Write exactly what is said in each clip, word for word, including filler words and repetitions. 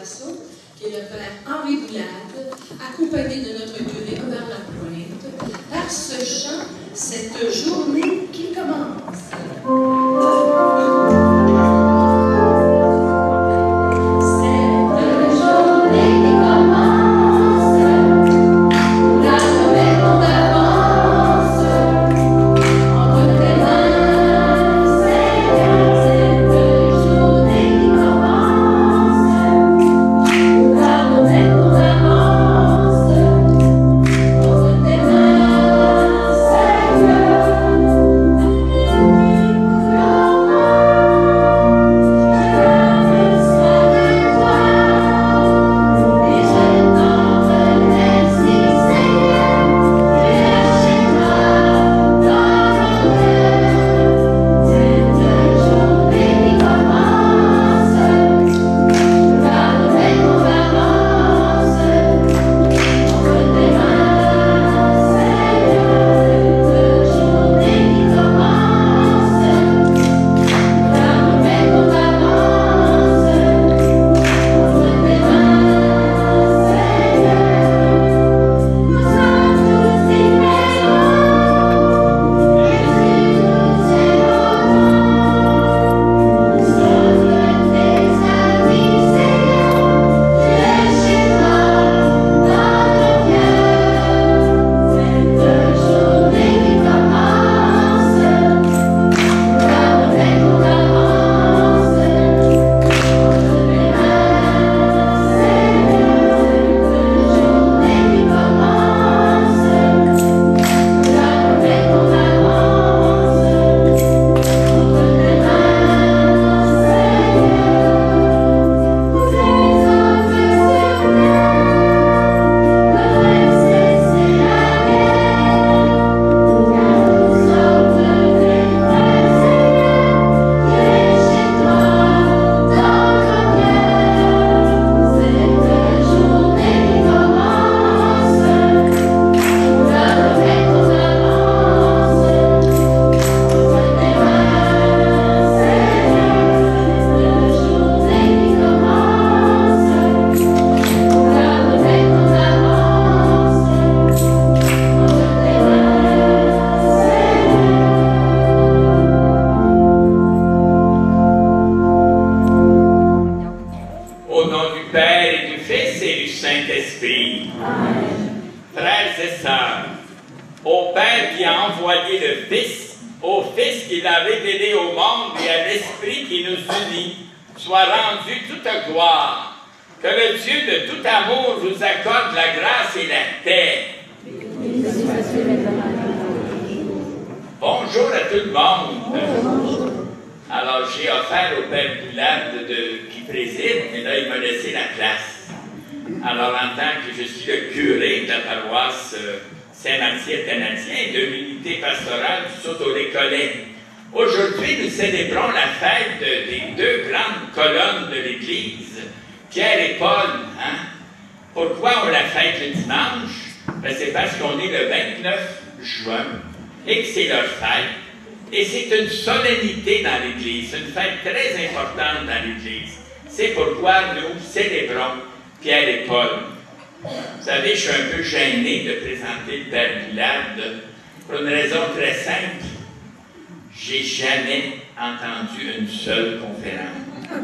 Boisseau, qui est le père Henri Boulade, accompagné de notre curé Robert Lapointe, par ce chant, cette journée qui commence. Bonjour à tout le monde. Alors, j'ai offert au père Boulade de, qui préside, mais là, il m'a laissé la place. Alors, en tant que je suis le curé de la paroisse euh, Saint-Martien-Canadien de l'unité pastorale du Saut-au-Récollet, aujourd'hui, nous célébrons la fête de, des deux grandes colonnes de l'Église, Pierre et Paul. Hein? Pourquoi on la fête le dimanche? Ben, c'est parce qu'on est le vingt-neuf juin et que c'est leur fête. Et c'est une solennité dans l'Église, une fête très importante dans l'Église. C'est pourquoi nous célébrons Pierre et Paul. Vous savez, je suis un peu gêné de présenter le père Boulade pour une raison très simple. J'ai jamais entendu une seule conférence.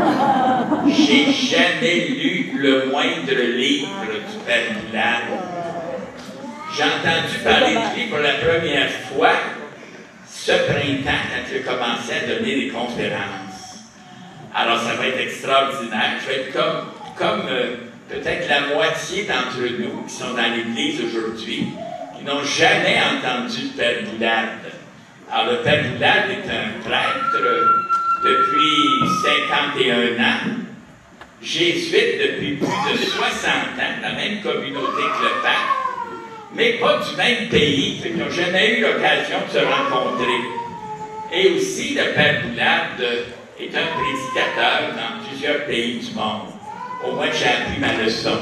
J'ai jamais lu le moindre livre du père Boulade. J'ai entendu parler de lui pour la première fois ce printemps, quand il a commencé à donner des conférences. Alors, ça va être extraordinaire. Je vais être comme, comme euh, peut-être la moitié d'entre nous qui sont dans l'Église aujourd'hui, qui n'ont jamais entendu le père Boulade. Alors, le père Boulade est un prêtre depuis cinquante et un ans, jésuite depuis plus de soixante ans, dans la même communauté que le pape, mais pas du même pays, qui n'ont jamais eu l'occasion de se rencontrer. Et aussi, le père Boulade est un prédicateur dans plusieurs pays du monde. Au moins, j'ai appris ma leçon.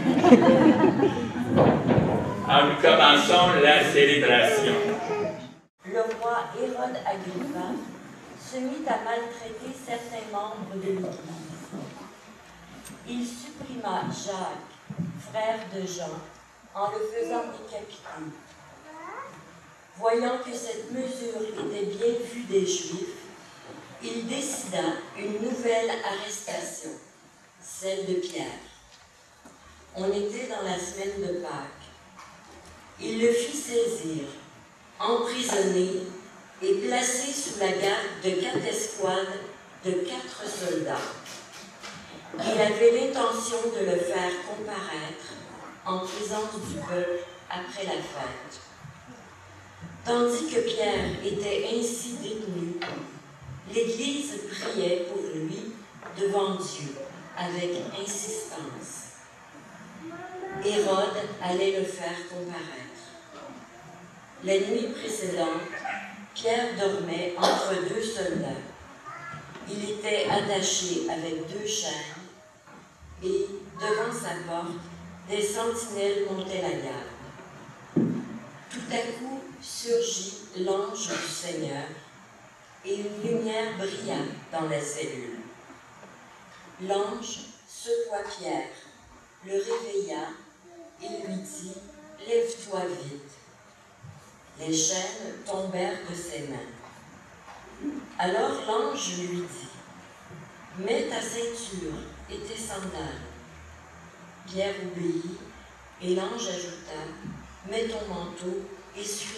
Alors, nous commençons la célébration. Le roi Hérode Agrippa se mit à maltraiter certains membres de l'Église. il supprima Jacques, frère de Jean, en le faisant décapiter. Voyant que cette mesure était bien vue des Juifs, il décida une nouvelle arrestation, celle de Pierre. On était dans la semaine de Pâques. Il le fit saisir, emprisonner et placer sous la garde de quatre escouades de quatre soldats. Il avait l'intention de le faire comparaître en présence du peuple après la fête. Tandis que Pierre était ainsi détenu, l'Église priait pour lui devant Dieu avec insistance. Hérode allait le faire comparaître. La nuit précédente, Pierre dormait entre deux soldats. Il était attaché avec deux chaînes et, devant sa porte, des sentinelles montaient la garde. Tout à coup surgit l'ange du Seigneur et une lumière brilla dans la cellule. L'ange secoua Pierre, le réveilla et lui dit « Lève-toi vite ». Les chaînes tombèrent de ses mains. Alors l'ange lui dit « Mets ta ceinture et tes sandales ». Pierre obéit et l'ange ajouta « Mets ton manteau et suis-moi ».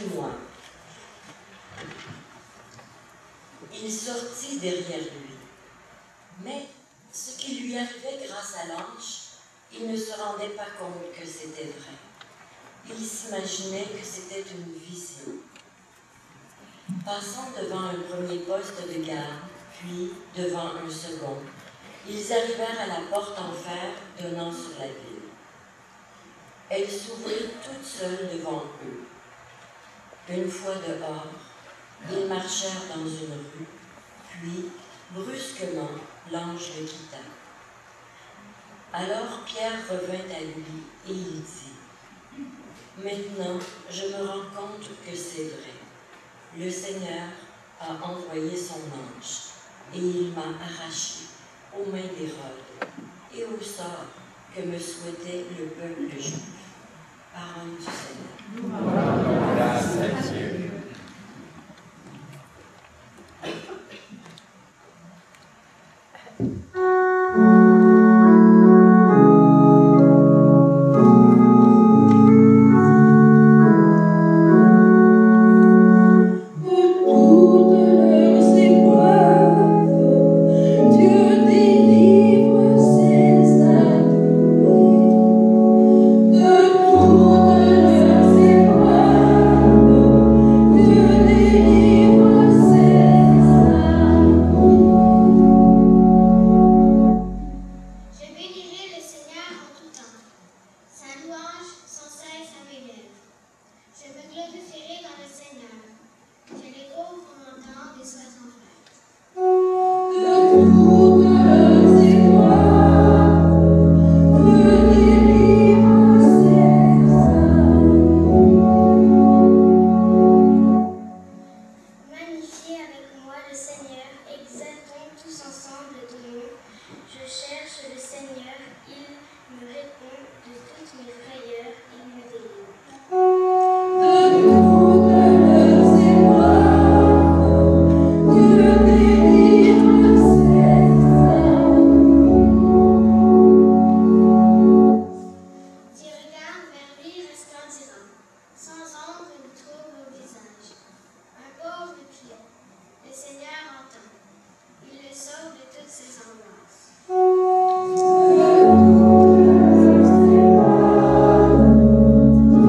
Il sortit derrière lui. Mais ce qui lui arrivait grâce à l'ange, il ne se rendait pas compte que c'était vrai. Il s'imaginait que c'était une vision. Passant devant un premier poste de garde, puis devant un second, ils arrivèrent à la porte en fer donnant sur la ville. Elle s'ouvrit toute seule devant eux. Une fois dehors, ils marchèrent dans une rue, puis, brusquement, l'ange le quitta. Alors Pierre revint à lui et il dit « Maintenant, je me rends compte que c'est vrai. Le Seigneur a envoyé son ange et il m'a arraché aux mains d'Hérode et au sort que me souhaitait le peuple juif. » Parole du Seigneur. Grâce à Dieu. Thank you.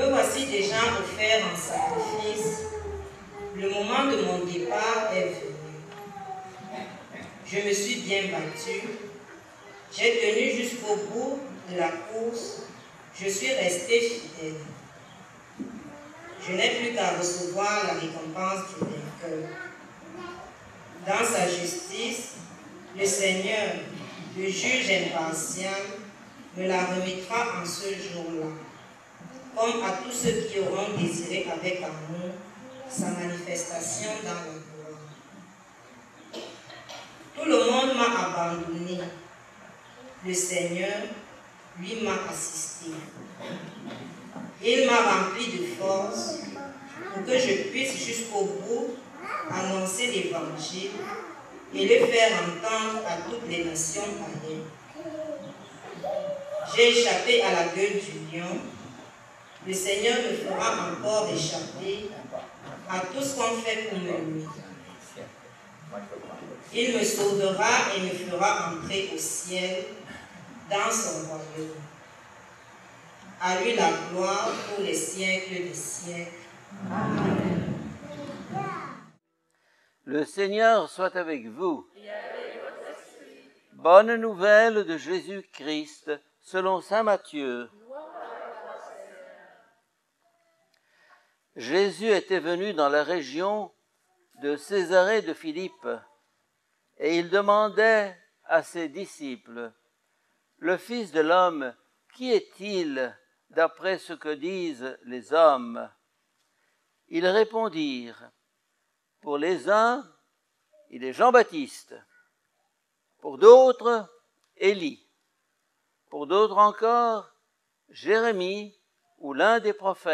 Me voici déjà offert en sacrifice. Le moment de mon départ est venu. Je me suis bien battue. J'ai tenu jusqu'au bout de la course. Je suis restée fidèle. Je n'ai plus qu'à recevoir la récompense du vainqueur. Dans sa justice, le Seigneur, le juge impartial, me la remettra en ce jour-là, comme à tous ceux qui auront désiré avec amour sa manifestation dans la gloire. Tout le monde m'a abandonné. Le Seigneur, lui, m'a assisté. Il m'a rempli de force pour que je puisse jusqu'au bout annoncer l'Évangile et le faire entendre à toutes les nations païennes. J'ai échappé à la gueule du lion. Le Seigneur me fera encore échapper à tout ce qu'on fait pour me nuire. Il me sauvera et me fera entrer au ciel dans son royaume. À lui la gloire pour les siècles des siècles. Amen. Le Seigneur soit avec vous. Bonne nouvelle de Jésus-Christ selon saint Matthieu. Jésus était venu dans la région de Césarée de Philippe et il demandait à ses disciples, « Le Fils de l'homme, qui est-il d'après ce que disent les hommes ?» Ils répondirent, « Pour les uns, il est Jean-Baptiste, pour d'autres, Élie, pour d'autres encore, Jérémie ou l'un des prophètes. »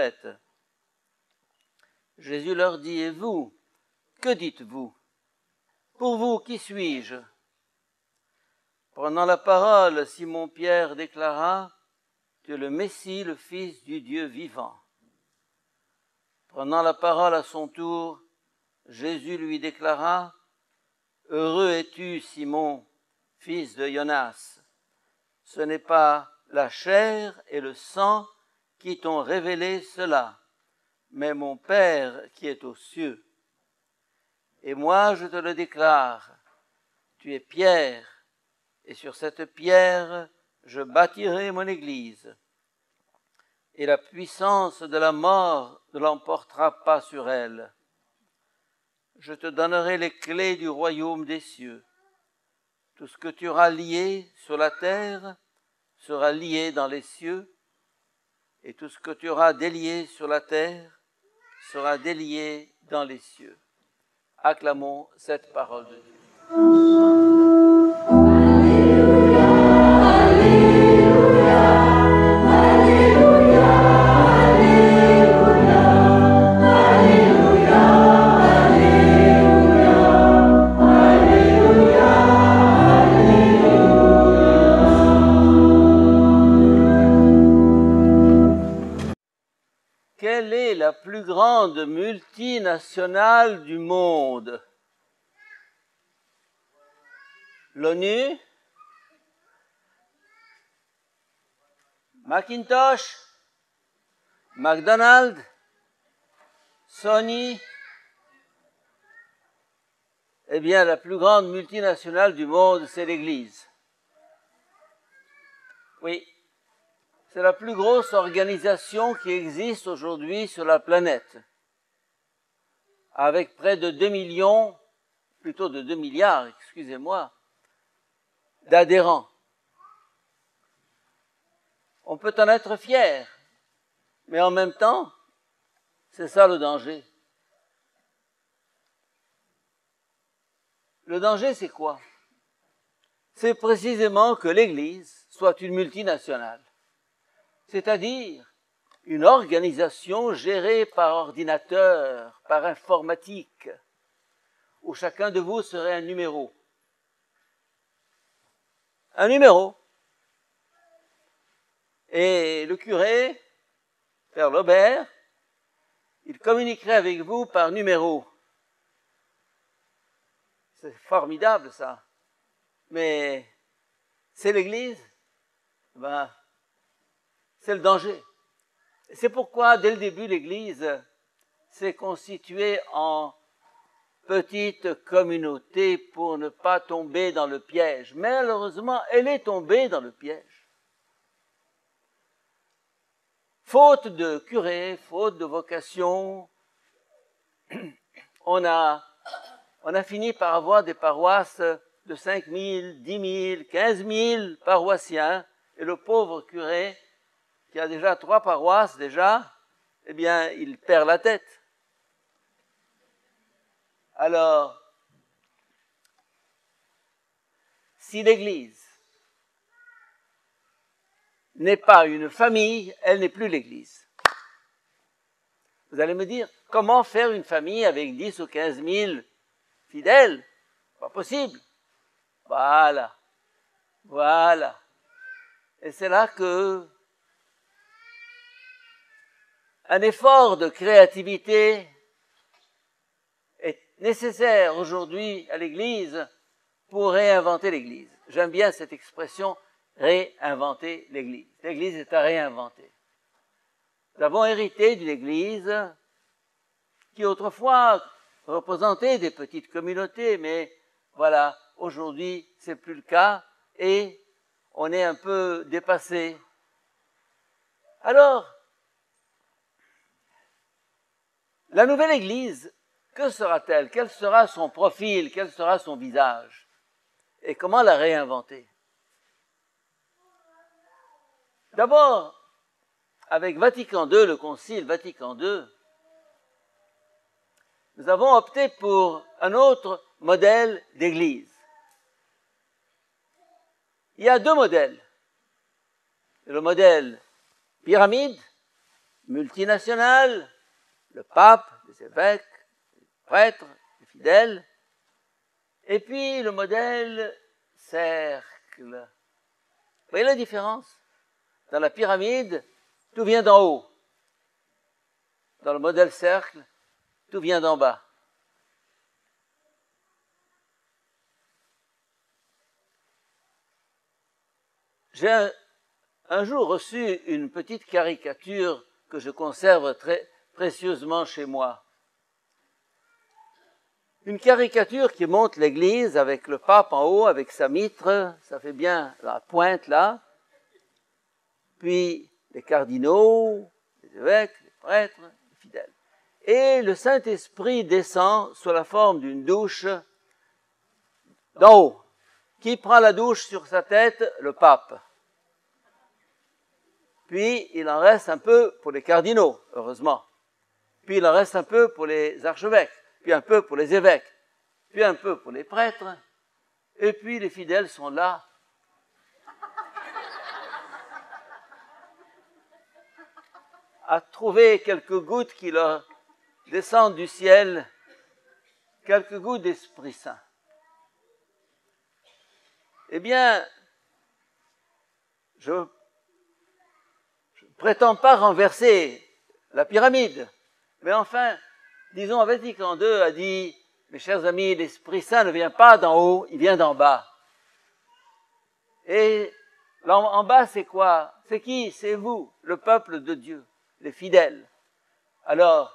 Jésus leur dit, « Et vous, que dites-vous? Pour vous, qui suis-je » Prenant la parole, Simon-Pierre déclara, « Tu es le Messie, le Fils du Dieu vivant. » Prenant la parole à son tour, Jésus lui déclara, « Heureux es-tu, Simon, fils de Jonas. Ce n'est pas la chair et le sang qui t'ont révélé cela, mais mon Père qui est aux cieux. Et moi, je te le déclare, tu es Pierre, et sur cette pierre, je bâtirai mon Église. Et la puissance de la mort ne l'emportera pas sur elle. Je te donnerai les clés du royaume des cieux. Tout ce que tu auras lié sur la terre sera lié dans les cieux, et tout ce que tu auras délié sur la terre sera délié dans les cieux. » Acclamons cette parole de Dieu. Quelle est la plus grande multinationale du monde? L'ONU? Macintosh? McDonald's? Sony? Eh bien, la plus grande multinationale du monde, c'est l'Église. Oui. C'est la plus grosse organisation qui existe aujourd'hui sur la planète, avec près de deux millions, plutôt de deux milliards, excusez-moi, d'adhérents. On peut en être fier, mais en même temps, c'est ça le danger. Le danger, c'est quoi? C'est précisément que l'Église soit une multinationale. C'est-à-dire une organisation gérée par ordinateur, par informatique, où chacun de vous serait un numéro. Un numéro. Et le curé, Père Lobert, il communiquerait avec vous par numéro. C'est formidable ça. Mais c'est l'Église, ben, c'est le danger. C'est pourquoi, dès le début, l'Église s'est constituée en petite communauté pour ne pas tomber dans le piège. Malheureusement, elle est tombée dans le piège. Faute de curé, faute de vocation, on a, on a fini par avoir des paroisses de cinq mille, dix mille, quinze mille paroissiens, et le pauvre curé, qui a déjà trois paroisses déjà, eh bien, il perd la tête. Alors, si l'Église n'est pas une famille, elle n'est plus l'Église. Vous allez me dire, comment faire une famille avec dix ou quinze mille fidèles? Pas possible. Voilà. Voilà. Et c'est là que un effort de créativité est nécessaire aujourd'hui à l'Église pour réinventer l'Église. J'aime bien cette expression, réinventer l'Église. L'Église est à réinventer. Nous avons hérité d'une Église qui autrefois représentait des petites communautés, mais voilà, aujourd'hui, c'est plus le cas et on est un peu dépassé. Alors, la nouvelle Église, que sera-t-elle? Quel sera son profil? Quel sera son visage? Et comment la réinventer? D'abord, avec Vatican deux, le Concile Vatican deux, nous avons opté pour un autre modèle d'Église. Il y a deux modèles. Le modèle pyramide, multinational, le pape, les évêques, les prêtres, les fidèles, et puis le modèle cercle. Vous voyez la différence? Dans la pyramide, tout vient d'en haut. Dans le modèle cercle, tout vient d'en bas. J'ai un, un jour reçu une petite caricature que je conserve très précieusement chez moi. Une caricature qui montre l'Église avec le pape en haut, avec sa mitre, ça fait bien la pointe là, puis les cardinaux, les évêques, les prêtres, les fidèles. Et le Saint-Esprit descend sous la forme d'une douche d'en haut. Qui prend la douche sur sa tête? Le pape. Puis il en reste un peu pour les cardinaux, heureusement. Puis il en reste un peu pour les archevêques, puis un peu pour les évêques, puis un peu pour les prêtres, et puis les fidèles sont là. À trouver quelques gouttes qui leur descendent du ciel, quelques gouttes d'Esprit Saint. Eh bien, je ne prétends pas renverser la pyramide, mais enfin, disons, Vatican deux a dit, mes chers amis, l'Esprit Saint ne vient pas d'en haut, il vient d'en bas. Et là, en bas, c'est quoi? C'est qui? C'est vous, le peuple de Dieu, les fidèles. Alors,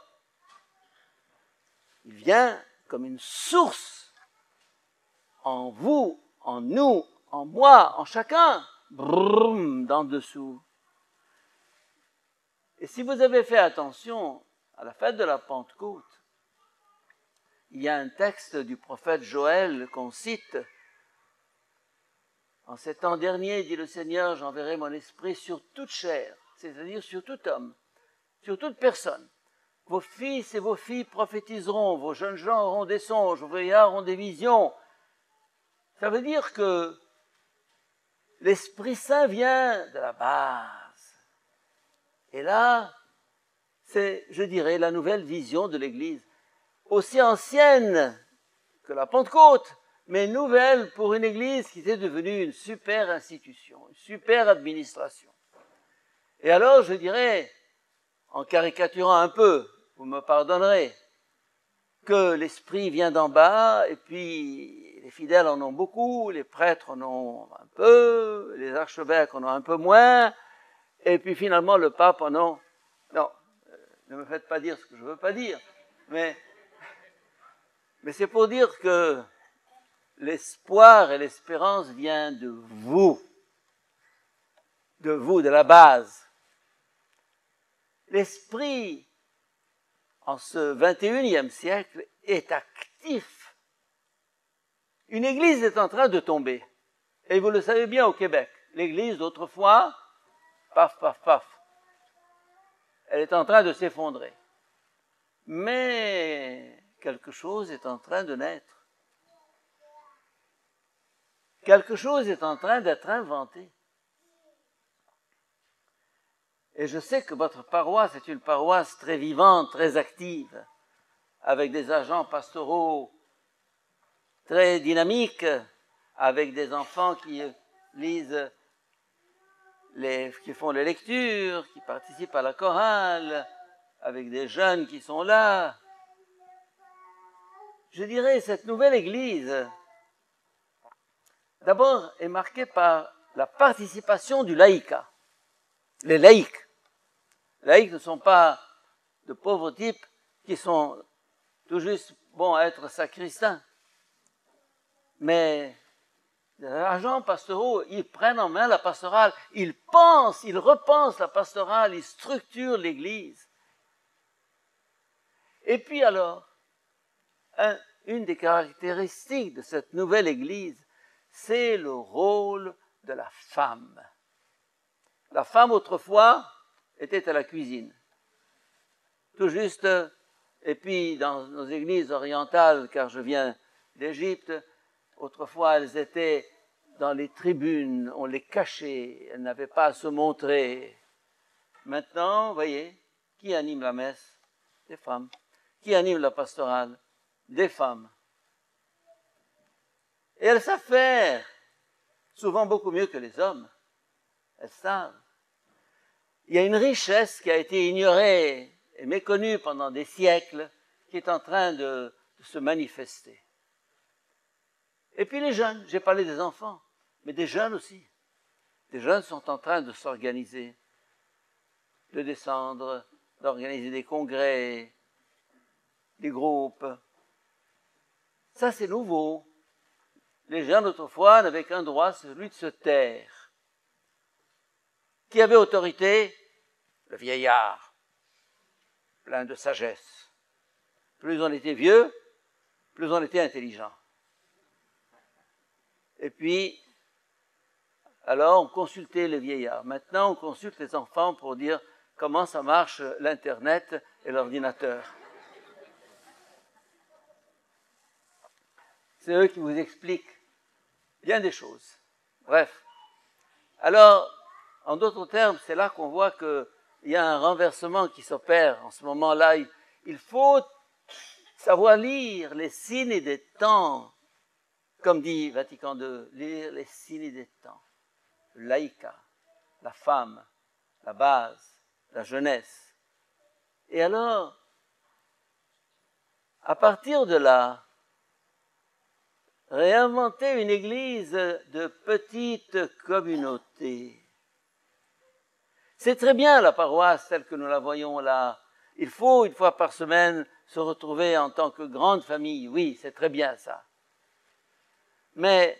il vient comme une source en vous, en nous, en moi, en chacun, brum, d'en dessous. Et si vous avez fait attention, à la fête de la Pentecôte, il y a un texte du prophète Joël qu'on cite. En ces temps derniers, dit le Seigneur, j'enverrai mon esprit sur toute chair, c'est-à-dire sur tout homme, sur toute personne. Vos fils et vos filles prophétiseront, vos jeunes gens auront des songes, vos vieillards auront des visions. Ça veut dire que l'Esprit Saint vient de la base. Et là, c'est, je dirais, la nouvelle vision de l'Église, aussi ancienne que la Pentecôte, mais nouvelle pour une Église qui était devenue une super institution, une super administration. Et alors, je dirais, en caricaturant un peu, vous me pardonnerez, que l'Esprit vient d'en bas, et puis les fidèles en ont beaucoup, les prêtres en ont un peu, les archevêques en ont un peu moins, et puis finalement le pape en a Non, euh, ne me faites pas dire ce que je ne veux pas dire, mais, mais c'est pour dire que l'espoir et l'espérance viennent de vous, de vous, de la base. L'esprit, en ce vingt et unième siècle, est actif. Une église est en train de tomber. Et vous le savez bien au Québec. L'église d'autrefois, paf, paf, paf, elle est en train de s'effondrer. Mais quelque chose est en train de naître. Quelque chose est en train d'être inventé. Et je sais que votre paroisse est une paroisse très vivante, très active, avec des agents pastoraux très dynamiques, avec des enfants qui lisent, les, qui font les lectures, qui participent à la chorale, avec des jeunes qui sont là. Je dirais, cette nouvelle église, d'abord, est marquée par la participation du laïcat. Les laïcs. Les laïcs ne sont pas de pauvres types qui sont tout juste bons à être sacristains. Mais les agents pastoraux, ils prennent en main la pastorale, ils pensent, ils repensent la pastorale, ils structurent l'église. Et puis alors, un, une des caractéristiques de cette nouvelle église, c'est le rôle de la femme. La femme, autrefois, était à la cuisine. Tout juste, et puis dans nos églises orientales, car je viens d'Égypte, autrefois elles étaient dans les tribunes, on les cachait, elles n'avaient pas à se montrer. Maintenant, vous voyez, qui anime la messe? Des femmes. Qui anime la pastorale? Des femmes. Et elles savent faire, souvent beaucoup mieux que les hommes. Elles savent. Il y a une richesse qui a été ignorée et méconnue pendant des siècles, qui est en train de, de se manifester. Et puis les jeunes, j'ai parlé des enfants, mais des jeunes aussi. Des jeunes sont en train de s'organiser, de descendre, d'organiser des congrès, des groupes. Ça, c'est nouveau. Les jeunes, autrefois, n'avaient qu'un droit, celui de se taire. Qui avait autorité? Le vieillard, plein de sagesse. Plus on était vieux, plus on était intelligent. Et puis, alors on consultait le vieillard. Maintenant, on consulte les enfants pour dire comment ça marche l'Internet et l'ordinateur. C'est eux qui vous expliquent bien des choses. Bref. Alors, en d'autres termes, c'est là qu'on voit qu'il y a un renversement qui s'opère en ce moment-là. Il faut savoir lire les signes des temps, comme dit Vatican deux, lire les signes des temps. Le laïcat, la femme, la base, la jeunesse. Et alors, à partir de là, réinventer une église de petite communauté. C'est très bien la paroisse telle que nous la voyons là. Il faut une fois par semaine se retrouver en tant que grande famille. Oui, c'est très bien ça. Mais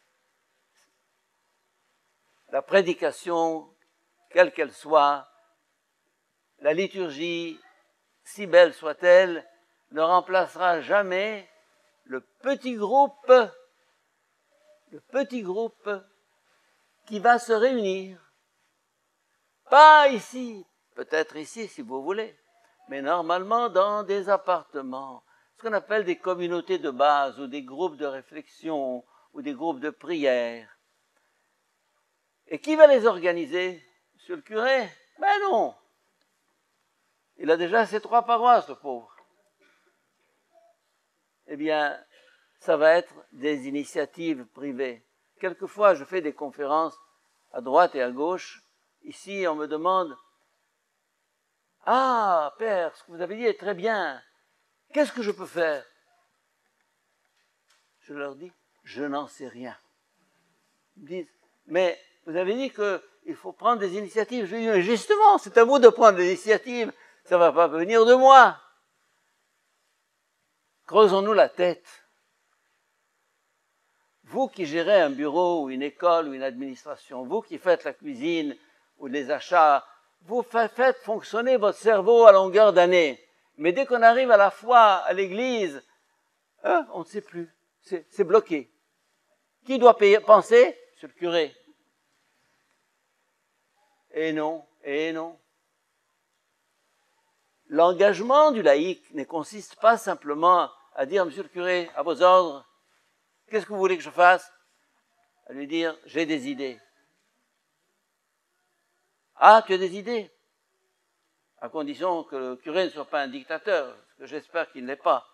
la prédication, quelle qu'elle soit, la liturgie, si belle soit-elle, ne remplacera jamais le petit groupe, le petit groupe qui va se réunir. Pas ici, peut-être ici si vous voulez, mais normalement dans des appartements, ce qu'on appelle des communautés de base ou des groupes de réflexion ou des groupes de prière. Et qui va les organiser? Monsieur le curé? Ben non. Il a déjà ses trois paroisses, le pauvre. Eh bien, ça va être des initiatives privées. Quelquefois, je fais des conférences à droite et à gauche. Ici, on me demande « Ah, Père, ce que vous avez dit est très bien. Qu'est-ce que je peux faire ?» Je leur dis « Je n'en sais rien. » Ils me disent « Mais vous avez dit qu'il il faut prendre des initiatives. Je lui dis, mais justement, c'est à vous de prendre des initiatives. Ça ne va pas venir de moi. Creusons-nous la tête. Vous qui gérez un bureau ou une école ou une administration, vous qui faites la cuisine ou les achats, vous faites fonctionner votre cerveau à longueur d'année. Mais dès qu'on arrive à la foi, à l'église, hein, on ne sait plus. C'est bloqué. Qui doit payer, penser? C'est le curé. Et non, et non. L'engagement du laïc ne consiste pas simplement à dire, monsieur le curé, à vos ordres, qu'est-ce que vous voulez que je fasse? À lui dire, j'ai des idées. Ah, tu as des idées? À condition que le curé ne soit pas un dictateur, ce que j'espère qu'il n'est pas.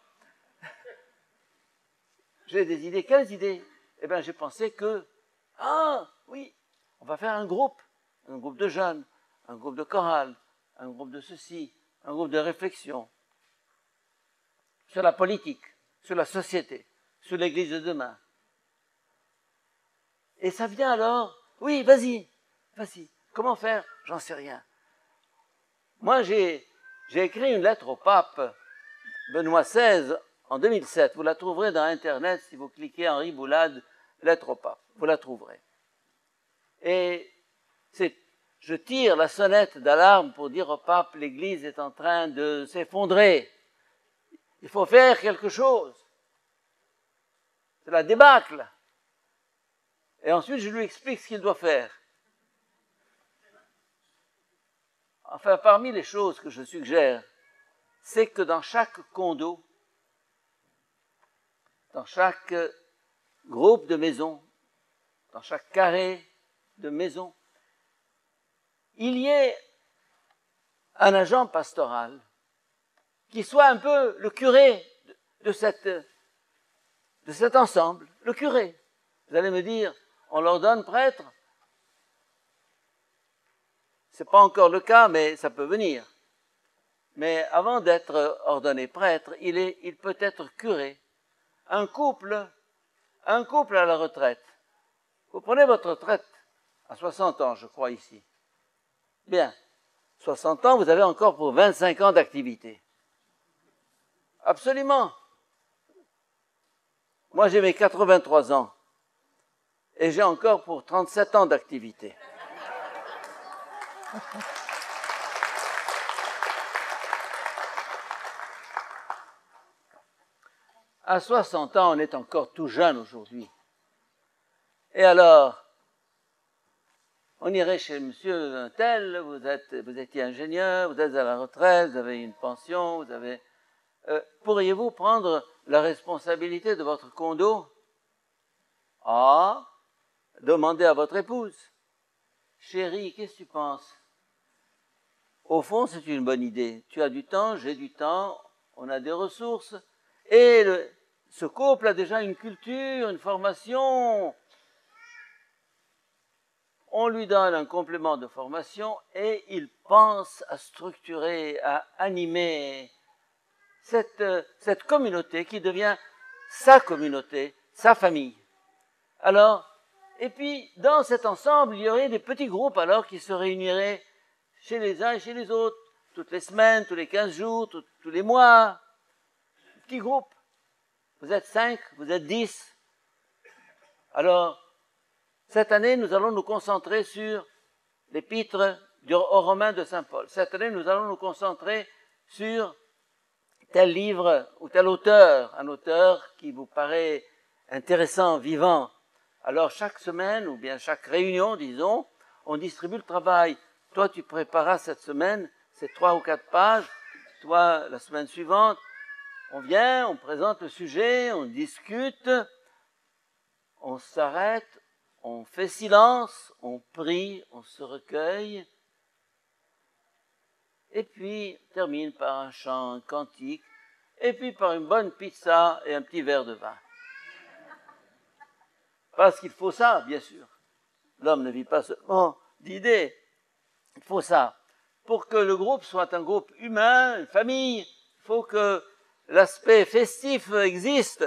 J'ai des idées. Quelles idées? Eh bien, j'ai pensé que, ah, oui, on va faire un groupe, un groupe de jeunes, un groupe de chorale, un groupe de ceci, un groupe de réflexion sur la politique, sur la société, sur l'Église de demain. Et ça vient alors, oui, vas-y, vas-y. Comment faire? J'en sais rien. Moi, j'ai écrit une lettre au pape Benoît seize en deux mille sept. Vous la trouverez dans Internet si vous cliquez Henri Boulade, lettre au pape. Vous la trouverez. Et c'est, je tire la sonnette d'alarme pour dire au pape, l'Église est en train de s'effondrer. Il faut faire quelque chose. C'est la débâcle. Et ensuite, je lui explique ce qu'il doit faire. Enfin, parmi les choses que je suggère, c'est que dans chaque condo, dans chaque groupe de maisons, dans chaque carré de maison, il y ait un agent pastoral qui soit un peu le curé de, cette, de cet ensemble, le curé. Vous allez me dire, on leur donne prêtre? Ce n'est pas encore le cas, mais ça peut venir. Mais avant d'être ordonné prêtre, il, est, il peut être curé. Un couple, un couple à la retraite. Vous prenez votre retraite à soixante ans, je crois, ici. Bien. soixante ans, vous avez encore pour vingt-cinq ans d'activité. Absolument. Moi, j'ai mes quatre-vingt-trois ans. Et j'ai encore pour trente-sept ans d'activité. À soixante ans, on est encore tout jeune aujourd'hui. Et alors, on irait chez monsieur un tel, vous, êtes, vous étiez ingénieur, vous êtes à la retraite, vous avez une pension, vous avez... Euh, pourriez-vous prendre la responsabilité de votre condo? Ah, demandez à votre épouse. Chérie, qu'est-ce que tu penses? Au fond, c'est une bonne idée. Tu as du temps, j'ai du temps, on a des ressources. Et le, ce couple a déjà une culture, une formation. On lui donne un complément de formation et il pense à structurer, à animer cette, cette communauté qui devient sa communauté, sa famille. Alors, et puis, dans cet ensemble, il y aurait des petits groupes alors qui se réuniraient chez les uns et chez les autres, toutes les semaines, tous les quinze jours, tout, tous les mois. Petits groupes. Vous êtes cinq, vous êtes dix. Alors, cette année, nous allons nous concentrer sur l'épître aux Romains de Saint Paul. Cette année, nous allons nous concentrer sur tel livre ou tel auteur, un auteur qui vous paraît intéressant, vivant. Alors, chaque semaine, ou bien chaque réunion, disons, on distribue le travail. Toi, tu préparas cette semaine ces trois ou quatre pages. Toi, la semaine suivante, on vient, on présente le sujet, on discute, on s'arrête, on fait silence, on prie, on se recueille, et puis termine par un chant, un cantique, et puis par une bonne pizza et un petit verre de vin. Parce qu'il faut ça, bien sûr. L'homme ne vit pas seulement d'idées. Il faut ça. Pour que le groupe soit un groupe humain, une famille, il faut que l'aspect festif existe.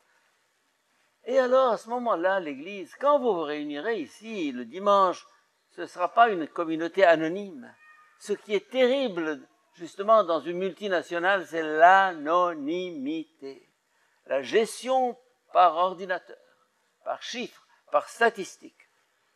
Et alors, à ce moment-là, l'Église, quand vous vous réunirez ici le dimanche, ce ne sera pas une communauté anonyme. Ce qui est terrible, justement, dans une multinationale, c'est l'anonymité. La gestion par ordinateur, par chiffres, par statistiques.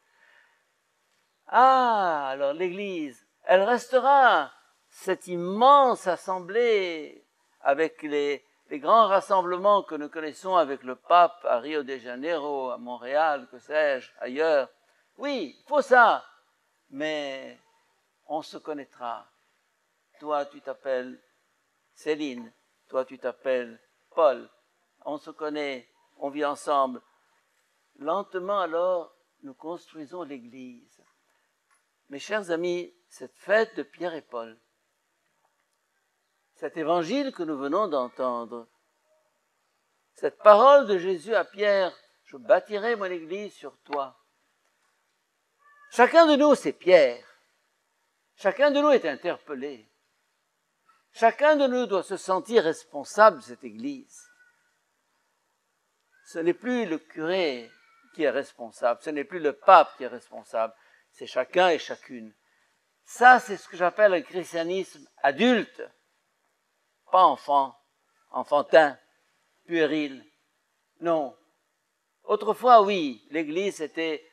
Ah, alors l'Église, elle restera cette immense assemblée avec les, les grands rassemblements que nous connaissons avec le pape à Rio de Janeiro, à Montréal, que sais-je, ailleurs. Oui, il faut ça, mais on se connaîtra. Toi, tu t'appelles Céline, toi, tu t'appelles Paul. On se connaît, on vit ensemble. Lentement, alors, nous construisons l'Église. Mes chers amis, cette fête de Pierre et Paul, cet évangile que nous venons d'entendre, cette parole de Jésus à Pierre, je bâtirai mon Église sur toi. Chacun de nous, c'est Pierre. Chacun de nous est interpellé. Chacun de nous doit se sentir responsable de cette Église. Ce n'est plus le curé qui est responsable, ce n'est plus le pape qui est responsable, c'est chacun et chacune. Ça, c'est ce que j'appelle un christianisme adulte, pas enfant, enfantin, puéril. Non. Autrefois, oui, l'Église était...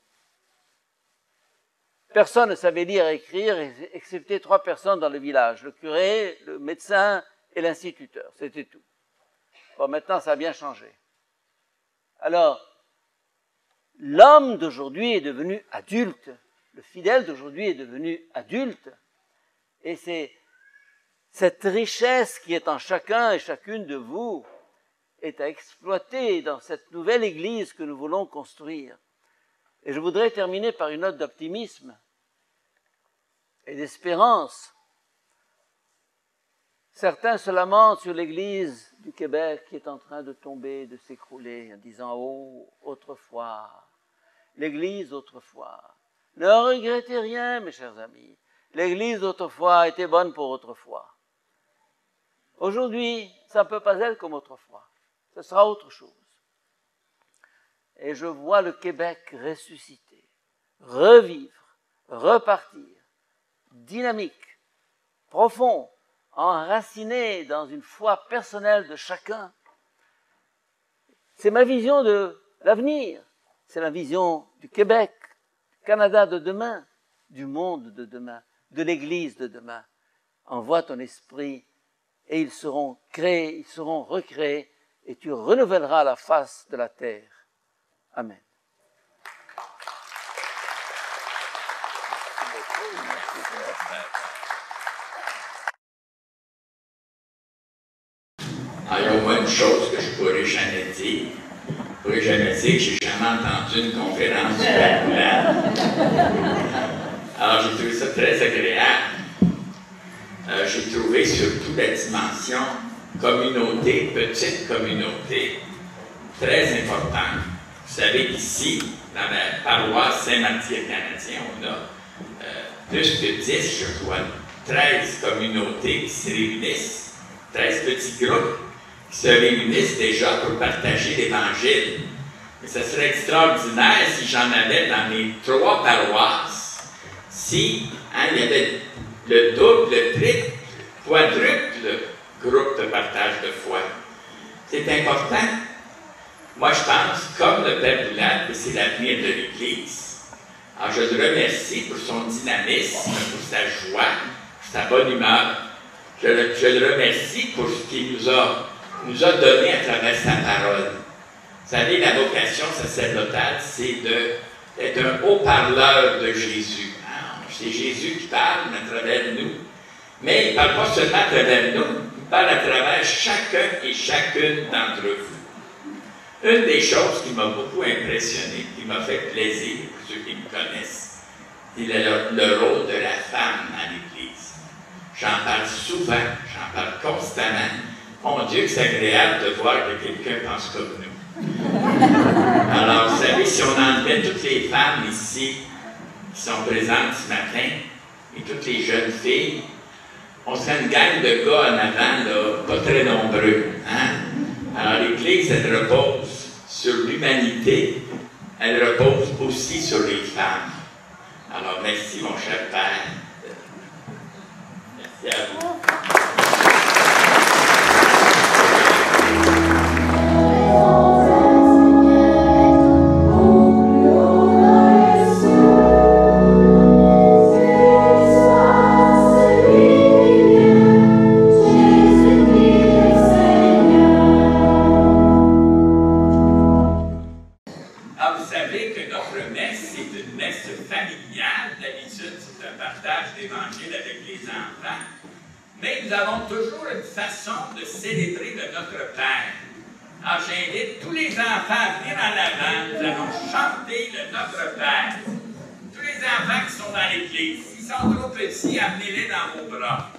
Personne ne savait lire et écrire, excepté trois personnes dans le village, le curé, le médecin et l'instituteur, c'était tout. Bon, maintenant, ça a bien changé. Alors, l'homme d'aujourd'hui est devenu adulte, le fidèle d'aujourd'hui est devenu adulte, et c'est cette richesse qui est en chacun et chacune de vous est à exploiter dans cette nouvelle Église que nous voulons construire. Et je voudrais terminer par une note d'optimisme et d'espérance. Certains se lamentent sur l'Église du Québec qui est en train de tomber, de s'écrouler, en disant « Oh, autrefois, l'Église autrefois. » Ne regrettez rien, mes chers amis. L'Église autrefois était bonne pour autrefois. Aujourd'hui, ça ne peut pas être comme autrefois. Ce sera autre chose. Et je vois le Québec ressusciter, revivre, repartir, dynamique, profond, enraciné dans une foi personnelle de chacun. C'est ma vision de l'avenir. C'est la vision du Québec, du Canada de demain, du monde de demain, de l'Église de demain. Envoie ton esprit et ils seront créés, ils seront recréés et tu renouvelleras la face de la terre. Amen. Ah, il y a au moins une chose que je ne pourrais jamais dire. Je ne pourrais jamais dire que je n'ai jamais entendu une conférence du Père Boulard. Alors, j'ai trouvé ça très agréable. Euh, j'ai trouvé surtout la dimension communauté, petite communauté, très importante. Vous savez qu'ici, dans la paroisse Saint-Martyr-Canadien, on a euh, plus que dix, je crois, treize communautés qui se réunissent, treize petits groupes qui se réunissent déjà pour partager l'Évangile. Mais ce serait extraordinaire si j'en avais dans mes trois paroisses, si hein, il y avait le double, le triple, quadruple groupe de partage de foi. C'est important. Moi, je pense, comme le Père Boulard, que c'est l'avenir de l'Église. Alors, je le remercie pour son dynamisme, pour sa joie, pour sa bonne humeur. Je le, je le remercie pour ce qu'il nous a, nous a donné à travers sa parole. Vous savez, la vocation sacerdotale, c'est d'être un haut-parleur de Jésus. Hein? C'est Jésus qui parle à travers nous. Mais il ne parle pas seulement à travers nous, il parle à travers chacun et chacune d'entre vous. Une des choses qui m'a beaucoup impressionné, qui m'a fait plaisir, pour ceux qui me connaissent, c'est le, le rôle de la femme dans l'Église. J'en parle souvent, j'en parle constamment. Mon Dieu, que c'est agréable de voir que quelqu'un pense comme nous. Alors, vous savez, si on enlevait toutes les femmes ici qui sont présentes ce matin, et toutes les jeunes filles, on serait une gang de gars en avant, là, pas très nombreux. Hein? Alors, l'Église, elle repose sur l'humanité, elle repose aussi sur les femmes. Alors, merci, mon cher Père. Merci à vous. Mais nous avons toujours une façon de célébrer de notre Père. Alors j'invite tous les enfants à venir en avant. Nous allons chanter le Notre Père. Tous les enfants qui sont dans l'église, s'ils sont trop petits, amenez-les dans vos bras.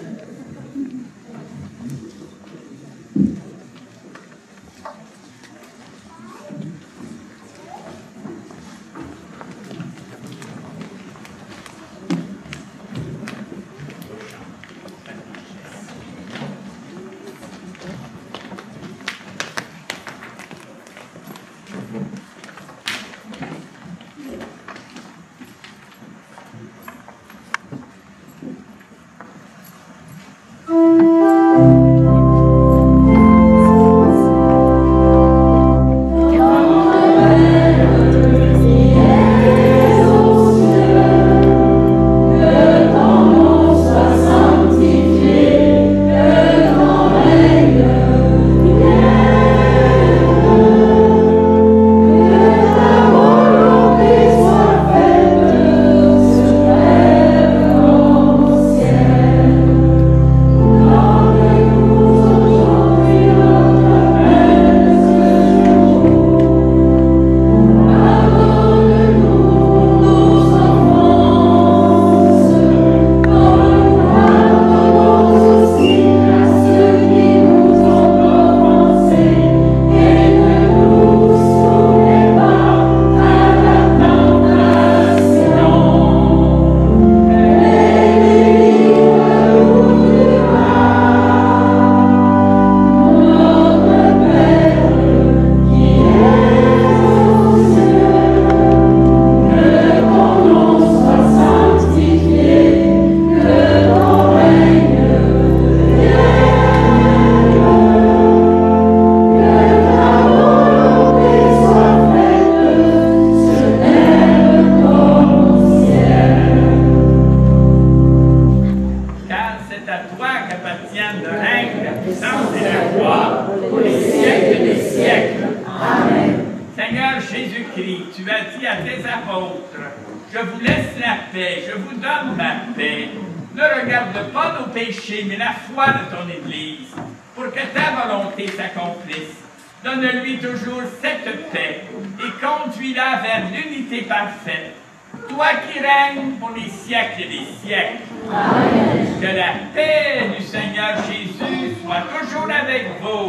Mais la foi de ton Église, pour que ta volonté s'accomplisse. Donne-lui toujours cette paix et conduis-la vers l'unité parfaite. Toi qui règnes pour les siècles et des siècles. Amen. Que la paix du Seigneur Jésus soit toujours avec vous.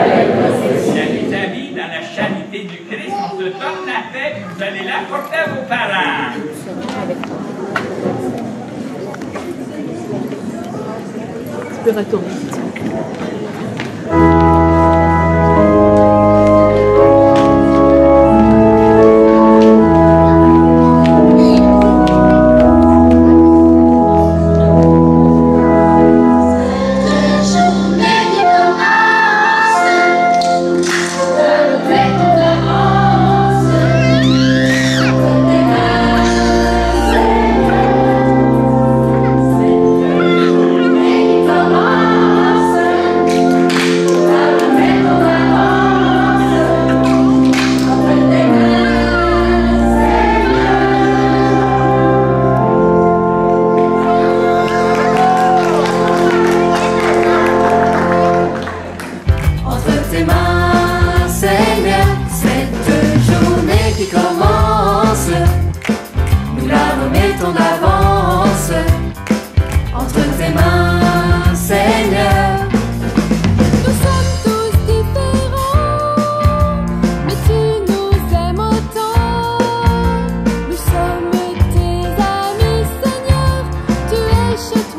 Chers amis, dans la charité du Christ, on se donne la paix, vous allez l'apporter à vos parents. Tu peux retourner. Chez toi.